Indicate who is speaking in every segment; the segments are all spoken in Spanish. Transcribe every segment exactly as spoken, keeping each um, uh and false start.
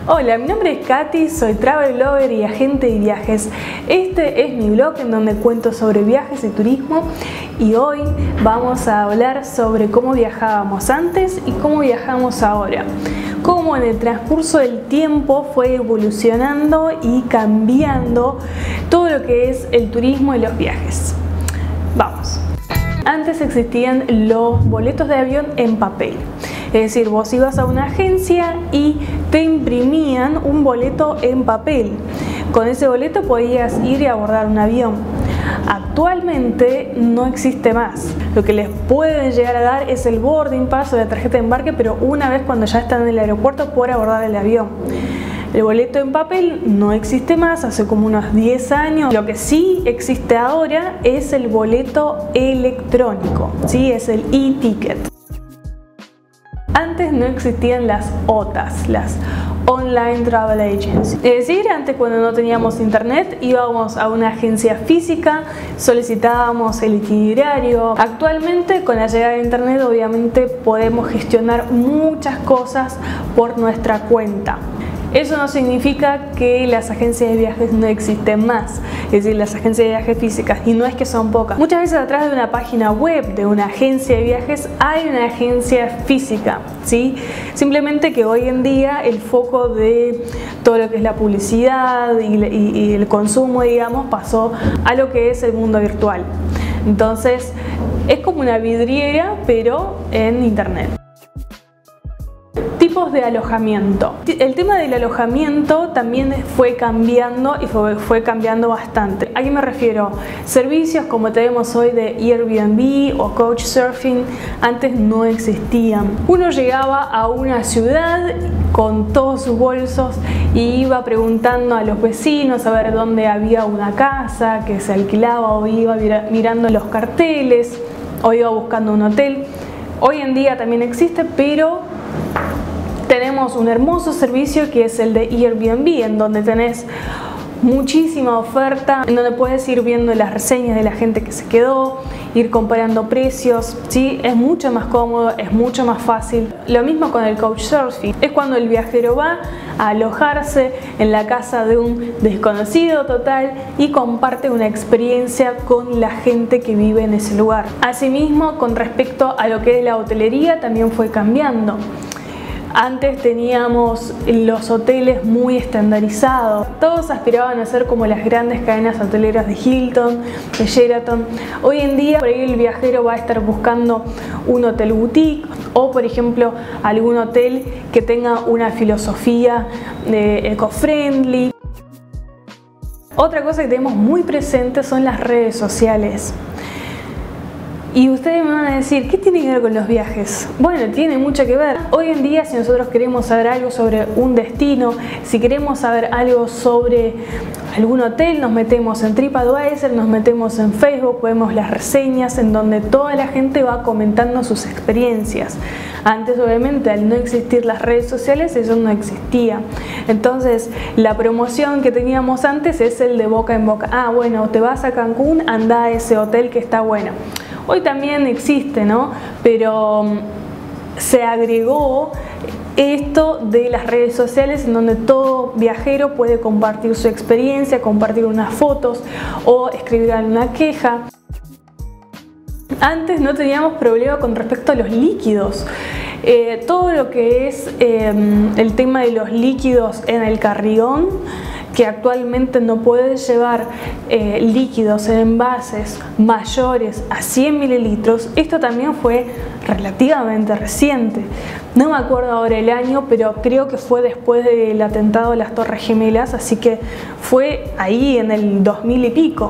Speaker 1: Hola, mi nombre es Katy, soy travel blogger y agente de viajes. Este es mi blog en donde cuento sobre viajes y turismo y hoy vamos a hablar sobre cómo viajábamos antes y cómo viajamos ahora. Cómo en el transcurso del tiempo fue evolucionando y cambiando todo lo que es el turismo y los viajes. Vamos. Antes existían los boletos de avión en papel. Es decir, vos ibas a una agencia y te imprimían un boleto en papel. Con ese boleto podías ir y abordar un avión. Actualmente no existe más. Lo que les pueden llegar a dar es el boarding pass o la tarjeta de embarque, pero una vez cuando ya están en el aeropuerto por abordar el avión. El boleto en papel no existe más, hace como unos diez años. Lo que sí existe ahora es el boleto electrónico, ¿sí? Es el e-ticket. Antes no existían las O T As, las Online Travel Agencies. Es decir, antes cuando no teníamos internet íbamos a una agencia física, solicitábamos el itinerario. Actualmente con la llegada de internet obviamente podemos gestionar muchas cosas por nuestra cuenta. Eso no significa que las agencias de viajes no existen más, es decir, las agencias de viajes físicas, y no es que son pocas. Muchas veces atrás de una página web de una agencia de viajes hay una agencia física, ¿sí? Simplemente que hoy en día el foco de todo lo que es la publicidad y, y, y el consumo, digamos, pasó a lo que es el mundo virtual. Entonces, es como una vidriera, pero en internet. Tipos de alojamiento. El tema del alojamiento también fue cambiando y fue, fue cambiando bastante. ¿A qué me refiero? Servicios como tenemos hoy de Airbnb o Couchsurfing antes no existían. Uno llegaba a una ciudad con todos sus bolsos y iba preguntando a los vecinos a ver dónde había una casa que se alquilaba, o iba mirando los carteles o iba buscando un hotel. Hoy en día también existe, pero tenemos un hermoso servicio que es el de Airbnb, en donde tenés muchísima oferta, en donde puedes ir viendo las reseñas de la gente que se quedó, ir comparando precios, ¿sí? Es mucho más cómodo, es mucho más fácil. Lo mismo con el Couchsurfing, es cuando el viajero va a alojarse en la casa de un desconocido total y comparte una experiencia con la gente que vive en ese lugar. Asimismo, con respecto a lo que es la hotelería, también fue cambiando. Antes teníamos los hoteles muy estandarizados, todos aspiraban a ser como las grandes cadenas hoteleras de Hilton, de Sheraton. Hoy en día por ahí el viajero va a estar buscando un hotel boutique o por ejemplo algún hotel que tenga una filosofía eh, eco-friendly. Otra cosa que tenemos muy presente son las redes sociales. Y ustedes me van a decir, ¿qué tiene que ver con los viajes? Bueno, tiene mucho que ver. Hoy en día, si nosotros queremos saber algo sobre un destino, si queremos saber algo sobre algún hotel, nos metemos en TripAdvisor, nos metemos en Facebook, vemos las reseñas en donde toda la gente va comentando sus experiencias. Antes, obviamente, al no existir las redes sociales, eso no existía. Entonces, la promoción que teníamos antes es el de boca en boca. Ah, bueno, te vas a Cancún, anda a ese hotel que está bueno. Hoy también existe, ¿no? Pero se agregó esto de las redes sociales en donde todo viajero puede compartir su experiencia, compartir unas fotos o escribir una queja. Antes no teníamos problema con respecto a los líquidos. Eh, todo lo que es eh, el tema de los líquidos en el carrión, que actualmente no puedes llevar eh, líquidos en envases mayores a cien mililitros, esto también fue relativamente reciente. No me acuerdo ahora el año, pero creo que fue después del atentado de las Torres Gemelas, así que fue ahí en el dos mil y pico.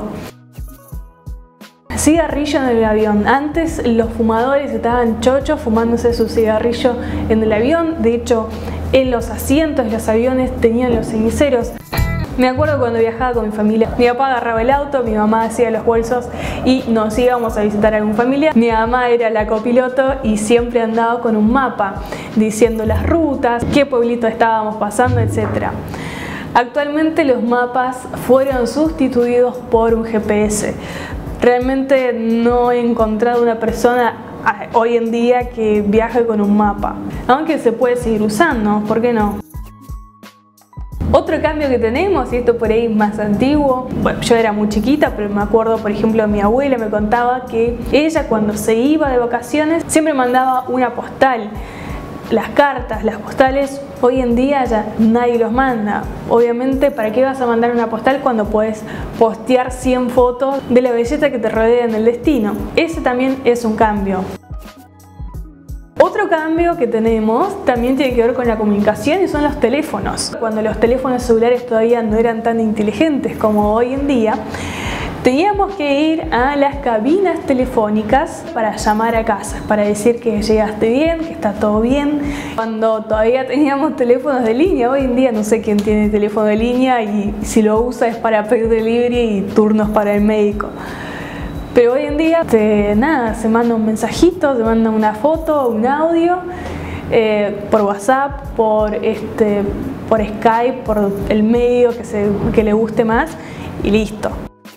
Speaker 1: Cigarrillo en el avión. Antes los fumadores estaban chochos fumándose su cigarrillo en el avión. De hecho, en los asientos de los aviones tenían los ceniceros. Me acuerdo cuando viajaba con mi familia, mi papá agarraba el auto, mi mamá hacía los bolsos y nos íbamos a visitar a algún familiar. Mi mamá era la copiloto y siempre andaba con un mapa diciendo las rutas, qué pueblito estábamos pasando, etcétera. Actualmente los mapas fueron sustituidos por un G P S. Realmente no he encontrado una persona hoy en día que viaje con un mapa, aunque se puede seguir usando, ¿por qué no? Otro cambio que tenemos, y esto por ahí es más antiguo, bueno, yo era muy chiquita, pero me acuerdo, por ejemplo, mi abuela me contaba que ella cuando se iba de vacaciones siempre mandaba una postal. Las cartas, las postales, hoy en día ya nadie los manda. Obviamente, ¿para qué vas a mandar una postal cuando puedes postear cien fotos de la belleza que te rodea en el destino? Ese también es un cambio. Otro cambio que tenemos también tiene que ver con la comunicación y son los teléfonos. Cuando los teléfonos celulares todavía no eran tan inteligentes como hoy en día, teníamos que ir a las cabinas telefónicas para llamar a casa, para decir que llegaste bien, que está todo bien. Cuando todavía teníamos teléfonos de línea, hoy en día no sé quién tiene teléfono de línea y si lo usa es para pedir delivery y turnos para el médico. Pero hoy en día, te, nada, se manda un mensajito, se manda una foto, un audio, eh, por WhatsApp, por, este, por Skype, por el medio que, se, que le guste más y listo.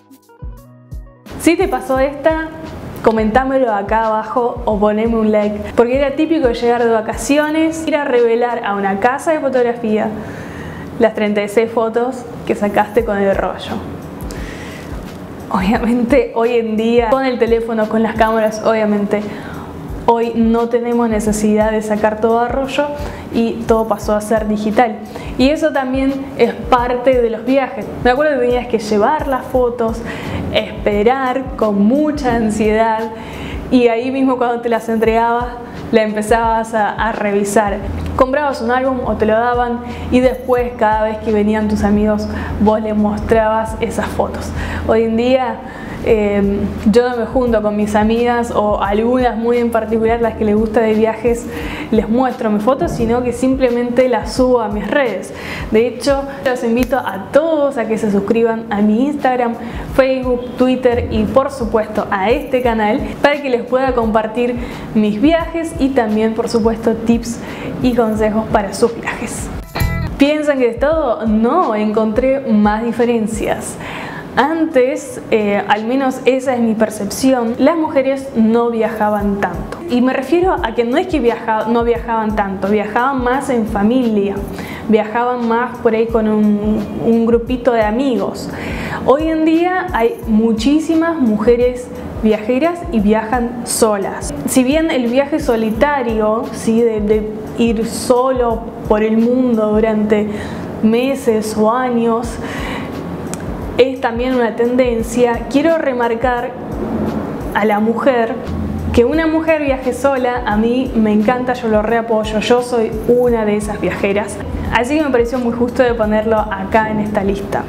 Speaker 1: Si te pasó esta, comentámelo acá abajo o poneme un like, porque era típico llegar de vacaciones, ir a revelar a una casa de fotografía las treinta y seis fotos que sacaste con el rollo. Obviamente hoy en día, con el teléfono, con las cámaras, obviamente hoy no tenemos necesidad de sacar todo a rollo y todo pasó a ser digital. Y eso también es parte de los viajes. Me acuerdo que tenías que llevar las fotos, esperar con mucha ansiedad y ahí mismo cuando te las entregabas la empezabas a, a revisar. Comprabas un álbum o te lo daban y después cada vez que venían tus amigos vos les mostrabas esas fotos. Hoy en día eh, yo no me junto con mis amigas o algunas muy en particular las que les gusta de viajes, les muestro mis fotos, sino que simplemente las subo a mis redes. De hecho, los invito a todos a que se suscriban a mi Instagram, Facebook, Twitter y por supuesto a este canal para que les pueda compartir mis viajes y también por supuesto tips y consejos para sus viajes. ¿Piensan que es todo? No, encontré más diferencias. Antes, eh, al menos esa es mi percepción, las mujeres no viajaban tanto. Y me refiero a que no es que viaja, no viajaban tanto, viajaban más en familia, viajaban más por ahí con un, un grupito de amigos. Hoy en día hay muchísimas mujeres viajeras y viajan solas. Si bien el viaje solitario, ¿sí? de, de ir solo por el mundo durante meses o años, es también una tendencia, quiero remarcar a la mujer que una mujer viaje sola, a mí me encanta, yo lo reapoyo, yo soy una de esas viajeras. Así que me pareció muy justo de ponerlo acá en esta lista.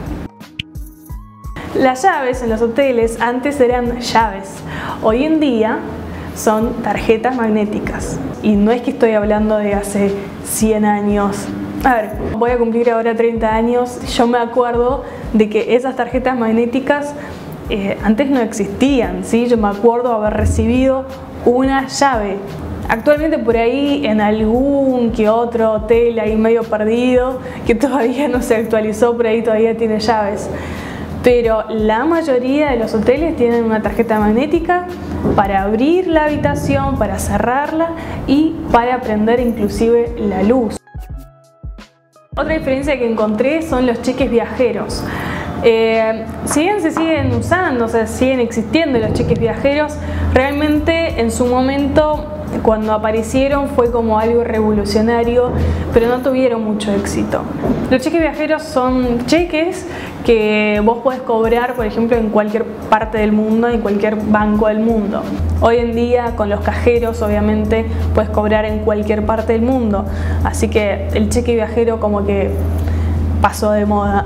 Speaker 1: Las llaves en los hoteles antes eran llaves, hoy en día son tarjetas magnéticas. Y no es que estoy hablando de hace cien años. A ver, voy a cumplir ahora treinta años, yo me acuerdo de que esas tarjetas magnéticas eh, antes no existían, ¿sí? Yo me acuerdo haber recibido una llave. Actualmente por ahí en algún que otro hotel ahí medio perdido, que todavía no se actualizó, por ahí todavía tiene llaves. Pero la mayoría de los hoteles tienen una tarjeta magnética para abrir la habitación, para cerrarla y para prender inclusive la luz. Otra diferencia que encontré son los cheques viajeros. Eh, si bien se siguen usando, o sea, siguen existiendo los cheques viajeros, realmente en su momento cuando aparecieron fue como algo revolucionario, pero no tuvieron mucho éxito. Los cheques viajeros son cheques que vos podés cobrar, por ejemplo, en cualquier parte del mundo, en cualquier banco del mundo. Hoy en día, con los cajeros, obviamente, puedes cobrar en cualquier parte del mundo. Así que el cheque viajero como que pasó de moda.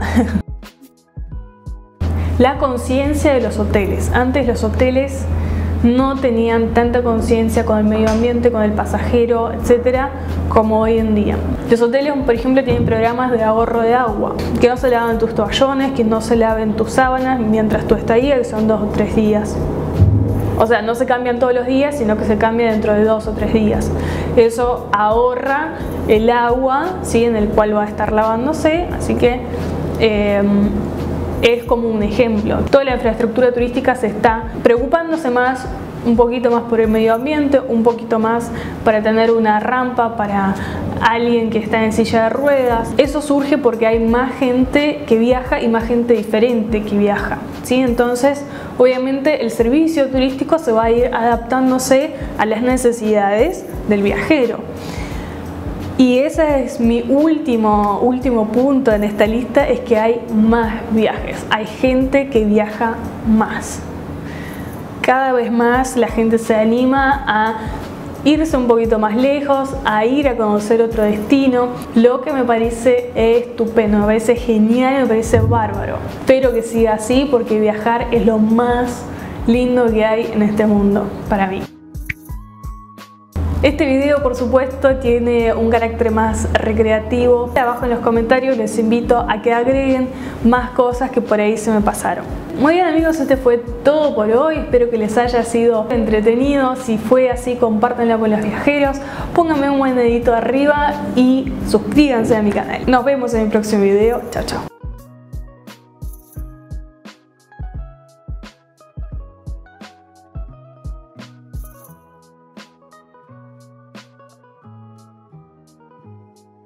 Speaker 1: La conciencia de los hoteles. Antes los hoteles no tenían tanta conciencia con el medio ambiente, con el pasajero, etcétera, como hoy en día. Los hoteles, por ejemplo, tienen programas de ahorro de agua, que no se laven tus toallones, que no se laven tus sábanas mientras tú estás ahí, que son dos o tres días. O sea, no se cambian todos los días, sino que se cambia dentro de dos o tres días. Eso ahorra el agua, ¿sí? En el cual va a estar lavándose, así que eh, es como un ejemplo. Toda la infraestructura turística se está preocupándose más un poquito más por el medio ambiente, un poquito más para tener una rampa para alguien que está en silla de ruedas. Eso surge porque hay más gente que viaja y más gente diferente que viaja, ¿sí? Entonces, obviamente el servicio turístico se va a ir adaptándose a las necesidades del viajero. Y ese es mi último, último punto en esta lista, es que hay más viajes, hay gente que viaja más. Cada vez más la gente se anima a irse un poquito más lejos, a ir a conocer otro destino, lo que me parece estupendo, me parece genial, me parece bárbaro. Espero que siga así porque viajar es lo más lindo que hay en este mundo para mí. Este video, por supuesto, tiene un carácter más recreativo. Abajo en los comentarios les invito a que agreguen más cosas que por ahí se me pasaron. Muy bien, amigos, este fue todo por hoy. Espero que les haya sido entretenido. Si fue así, compártanlo con los viajeros. Pónganme un buen dedito arriba y suscríbanse a mi canal. Nos vemos en el próximo video. Chao, chao.